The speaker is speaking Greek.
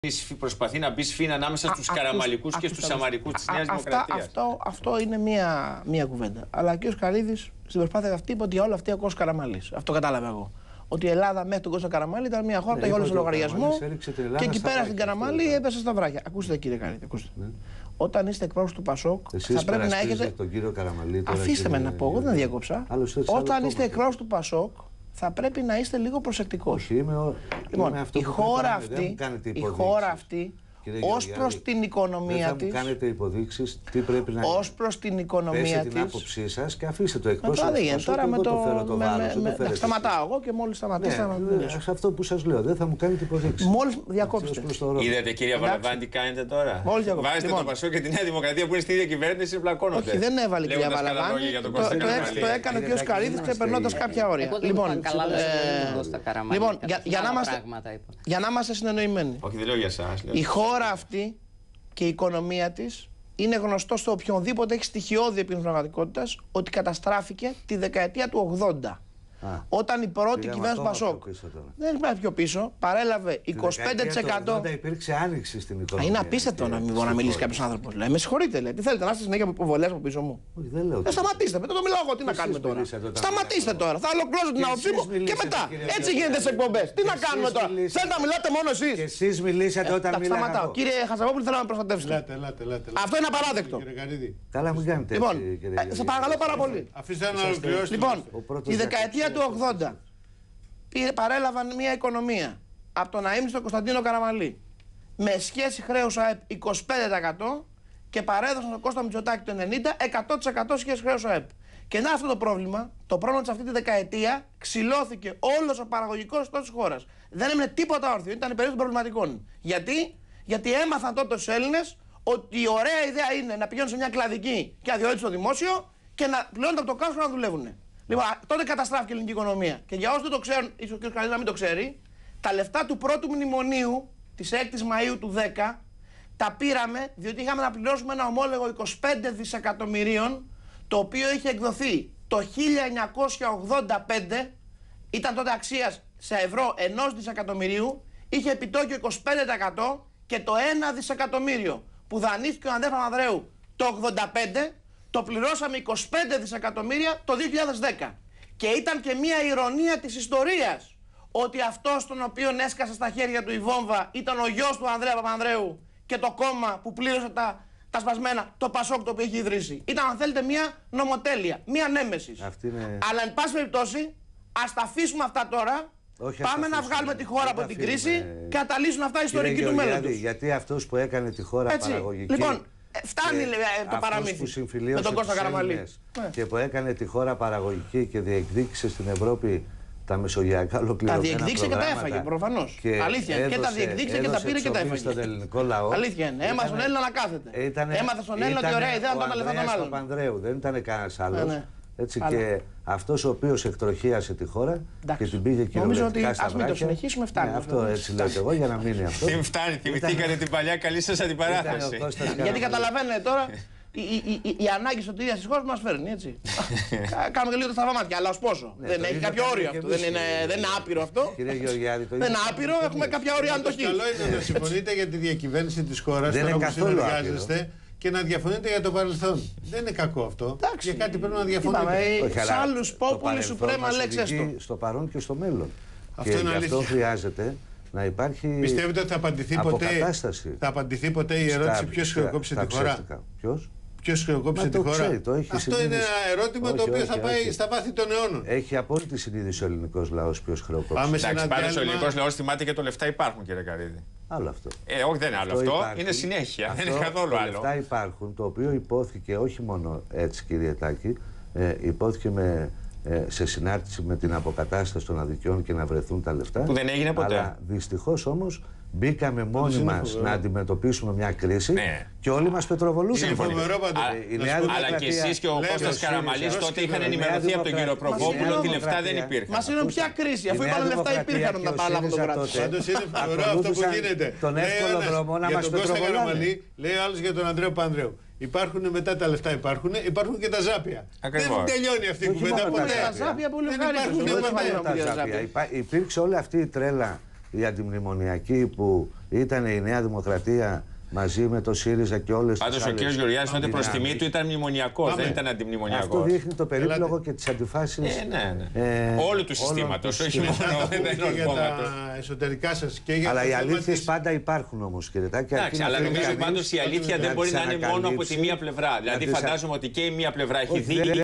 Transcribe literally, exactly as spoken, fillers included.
Προσπαθεί να μπει σφήνα ανάμεσα στους καραμαλικούς και στους σαμαρικούς της Νέας Δημοκρατίας. Αυτό, αυτό είναι μία, μία κουβέντα. Αλλά και ο Καρίδης στην προσπάθεια αυτή είπε ότι για όλα αυτά ο Κώστας Καραμαλής. Αυτό κατάλαβα εγώ. Ότι η Ελλάδα μέχρι τον Κώστα Καραμαλή ήταν μια χώρα που είχε όλο τον λογαριασμό και εκεί πέρα στην Καραμαλή έπεσε στα βράχια. Ακούστε κύριε Καρίδη, ακούστε. Ναι. Όταν είστε εκπρόσωπος του Πασόκ, εσείς θα πρέπει να έχετε. Τον κύριο Καραμαλή, τώρα αφήστε με να πω, εγώ δεν διακόψα. Όταν είστε εκπρόσωπος του Πασόκ, θα πρέπει να είστε λίγο προσεκτικός. Είμαι, λοιπόν, είμαι αυτό η, που χώρα αυτή, η χώρα αυτή, ως προς την οικονομία δεν της. Δεν μου κάνετε υποδείξεις τι πρέπει να ως προς την οικονομία της. την άποψή σας και αφήστε το εκπρόσωπο. Τώρα με το. Σταματάω εγώ και μόλις σταματήσω να μιλήσω. Σε αυτό που σας λέω, δεν θα μου κάνετε υποδείξεις. Μόλις διακόψετε. Είδατε κύριε Βαραβάνη τι κάνετε τώρα. Βάζετε το Πασόκ και τη Νέα Δημοκρατία που είναι στη ίδια κυβέρνηση πλακώνονται. Όχι, δεν έβαλε κυρία Βαραβάνη. Το έκανε ο κ. Καρίδης ξεπερνώντας κάποια όρια. Λοιπόν, για να είμαστε συνεννοημένοι. Όχι, δεν λέω για εσάς. Η χώρα αυτή και η οικονομία της είναι γνωστό στο οποιονδήποτε έχει στοιχειώδη επίγνωση πραγματικότητας ότι καταστράφηκε τη δεκαετία του ογδόντα. Α, όταν η πρώτη κυβέρνηση του Πασόκ δεν πάει πιο πίσω, παρέλαβε είκοσι πέντε τοις εκατό. Τότε υπήρξε άνοιξη στην οικονομία. Είναι απίστευτο να μην μπορεί να μιλήσει κάποιο άνθρωπο. Λέει, με συγχωρείτε, λέει. Τι θέλετε, να είστε συνέχεια από υποβολές από πίσω μου. Όχι, δεν λέω. Ε, σταματήστε, μετά το μιλάω εγώ. Τι να κάνουμε τώρα. Σταματήστε τώρα. Θα ολοκληρώσω την άποψή μου και μετά. Έτσι γίνεται σε εκπομπές. Τι να κάνουμε τώρα. Θέλετε να μιλάτε μόνο εσείς. Και εσείς μιλήσατε όταν μιλάτε. Σταματάω. Κύριε Χασαπόπουλο, θέλω να με προστατεύσετε. Αυτό είναι απαράδεκτο. Καλά, μην κάνετε. Λοιπόν, σε παρακαλώ πάρα πολύ. Αφήστε να ολοκληρώσετε. Λοιπόν, η δεκαετία του ογδόντα. Παρέλαβαν μια οικονομία από τον αείμνηστο Κωνσταντίνο Καραμαλή με σχέση χρέους ΑΕΠ είκοσι πέντε τοις εκατό και παρέδωσαν στον Κώστα Μητσοτάκη το ενενήντα εκατό τοις εκατό σχέση χρέους ΑΕΠ. Και να αυτό το πρόβλημα, το πρόβλημα της αυτή τη δεκαετία ξυλώθηκε όλος ο παραγωγικός ιστός της χώρας. Δεν έμεινε τίποτα όρθιο, ήταν η περίοδος των προβληματικών. Γιατί? Γιατί έμαθαν τότε στους Έλληνες ότι η ωραία ιδέα είναι να πηγαίνουν σε μια κλαδική και αδειοδότηση στο δημόσιο και να πληρώνονται από το κάστρο να δουλεύουν. Λοιπόν, τότε καταστράφηκε η ελληνική οικονομία. Και για όσους δεν το ξέρουν, ίσως ο κ. Καρίδης να μην το ξέρει, τα λεφτά του πρώτου μνημονίου της έκτης Μαΐου του δέκα τα πήραμε διότι είχαμε να πληρώσουμε ένα ομόλογο είκοσι πέντε δισεκατομμυρίων, το οποίο είχε εκδοθεί το χίλια εννιακόσια ογδόντα πέντε, ήταν τότε αξίας σε ευρώ ενός δισεκατομμυρίου, είχε επιτόκιο είκοσι πέντε τοις εκατό και το ένα δισεκατομμύριο που δανείστηκε ο Ανδρέας Παπανδρέου το ογδόντα πέντε. Το πληρώσαμε είκοσι πέντε δισεκατομμύρια το δύο χιλιάδες δέκα. Και ήταν και μια ηρωνία της ιστορίας ότι αυτός τον οποίον έσκασε στα χέρια του η βόμβα ήταν ο γιος του Ανδρέα Παπανδρέου και το κόμμα που πλήρωσε τα, τα σπασμένα, το Πασόκ το οποίο έχει ιδρύσει. Ήταν, αν θέλετε, μια νομοτέλεια, μια νέμεσης. Είναι... Αλλά, εν πάση περιπτώσει, ας τα αφήσουμε αυτά τώρα. Όχι, πάμε να βγάλουμε τη χώρα από την κρίση και να τα λύσουν αυτά οι ιστορικοί του μέλλοντος. Γιατί αυτός που έκανε τη χώρα έτσι, παραγωγική. Λοιπόν, φτάνει το παραμύθι με τον Κώστα Καραμαλή. Και που έκανε τη χώρα παραγωγική και διεκδίκησε στην Ευρώπη τα μεσογειακά ολοκληρωμένα προγράμματα. Τα διεκδίκησε και τα έφαγε, προφανώς. Αλήθεια είναι. Και τα διεκδίκησε και τα πήρε και τα έφαγε. Στον ελληνικό λαό. Αλήθεια είναι. Έμαθε στον Έλληνα να κάθεται. Έμαθε στον Έλληνα ότι ωραία ιδέα να τον λεφτά των άλλων. Παπανδρέου, δεν ήταν κανένας άλλος. Έτσι και αυτός ο οποίος εκτροχίασε τη χώρα και την πήγε κυριολεκτικά στα βράχια. Ας μην το συνεχίσουμε, φτάνει. Αυτό έτσι λέω και εγώ για να μείνει αυτό. Τι φτάνει, θυμηθήκατε την παλιά καλή σας αντιπαράθεση. Γιατί καταλαβαίνετε τώρα. Η, η, η, η ανάγκη σωτηρίας της χώρας μας φέρνει, έτσι. Κάνουμε και λίγο τα στραβά αλλά ως πόσο. Ναι, δεν έχει κάποιο όριο αυτό. Δεν είναι, δεν είναι άπειρο αυτό. Κύριε Γεωργιάδη, το δεν είναι άπειρο, έχουμε κάποια όρια αντοχής. Καλό είναι να συμφωνείτε για τη διακυβέρνηση της χώρας τώρα που συνεργάζεστε και να διαφωνείτε για το παρελθόν. Δεν είναι κακό αυτό. Για κάτι πρέπει να διαφωνείτε. Σε άλλους πόπουλους σουπρέμα λέξες το. Στο παρόν και στο μέλλον. Αυτό είναι αλήθεια. Αυτό χρειάζεται. Να υπάρχει. Πιστεύετε ότι θα απαντηθεί ποτέ, θα απαντηθεί ποτέ η ερώτηση ποιος χρεοκόπησε τη χώρα. Ποιος? Ποιος χρεοκόπησε τη χώρα. Ξέρει, το έχει Αυτό συνείδηση. Είναι ένα ερώτημα όχι, το οποίο όχι, θα πάει όχι. Στα βάθη των αιώνων. Έχει απόλυτη συνείδηση ο ελληνικός λαός ποιος χρεοκόπησε. Πάμε σε ένα διάλειμμα. Ο ελληνικός λαός θυμάται και το λεφτά υπάρχουν, κύριε Καρίδη. Άλλο αυτό. Ε, όχι, δεν είναι άλλο αυτό. αυτό. Είναι συνέχεια. Αυτό, δεν είναι καθόλου άλλο. Λεφτά υπάρχουν, το οποίο υπόθηκε όχι μόνο έτσι, κύριε Τάκη, ε, υπόθηκε με. Σε συνάρτηση με την αποκατάσταση των αδικιών και να βρεθούν τα λεφτά. Που δεν έγινε ποτέ. Αλλά δυστυχώς όμως μπήκαμε μόνοι μας να αντιμετωπίσουμε μια κρίση ναι. και όλοι μας πετροβολούσαν. Αλλά και εσείς και ο Κώστας Καραμαλής τότε είχαν ενημερωθεί από τον κύριο Προκόπουλο ότι λεφτά δεν υπήρχαν. Μας είναι ποια κρίση, αφού είπαν λεφτά υπήρχαν να τα παραλάβουν τον κράτος. Πάντως είναι φοβερό αυτό που γίνεται. Τον εύκολο δρόμο να μας πετροβολάνε. Λέει ο άλλος για τον Ανδρέα Παπανδρέου. Υπάρχουν μετά τα λεφτά, υπάρχουν, υπάρχουν και τα ζάπια. Ακριβώς. Δεν τελειώνει αυτή η κουβέντα ποτέ. Τα ζάπια πολύ ευχαριστώ. Υπήρξε όλη αυτή η τρέλα η αντιμνημονιακή που ήταν η Νέα Δημοκρατία μαζί με το ΣΥΡΙΖΑ και όλες τις άλλες. Πάντως ο κ. Γεωργιάδης τότε προς τιμή του ήταν μνημονιακός, δεν ήταν αντιμνημονιακός. Αυτό δείχνει το περίπλοκο και τις αντιφάσεις. Ε, ναι, ναι. Ε, όλου του συστήματος, όχι μόνο για τα εσωτερικά σας και για αλλά οι αλήθειες πάντα υπάρχουν όμως, κύριε Τάκη. Εντάξει, αλλά νομίζω πάντως η αλήθεια δεν μπορεί να είναι μόνο από τη μία πλευρά. Δηλαδή φαντάζομαι ότι και η μία πλευρά έχει δίκιο.